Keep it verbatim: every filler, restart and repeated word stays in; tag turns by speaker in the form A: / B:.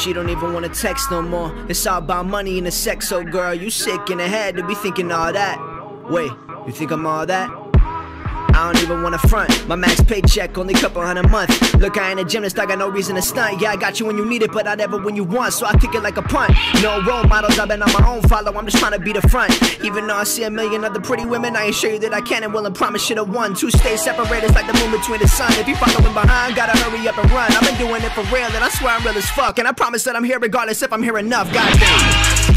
A: She don't even wanna text no more. It's all about money and the sex, so girl, you sick in the head to be thinking all that. Wait, you think I'm all that? I don't even wanna front. My max paycheck, only couple hundred a month. Look, I ain't a gymnast, I got no reason to stunt. Yeah, I got you when you need it, but I never when you want. So I kick it like a punt. No role models, I've been on my own follow. I'm just trying to be the front. Even though I see a million other pretty women, I ain't sure you that I can and will and promise shit a one. Two stay separated, it's like the moon between the sun. If you following behind, gotta hurry up and run. I've been doing it for real, and I swear I'm real as fuck. And I promise that I'm here regardless if I'm here enough. Goddamn.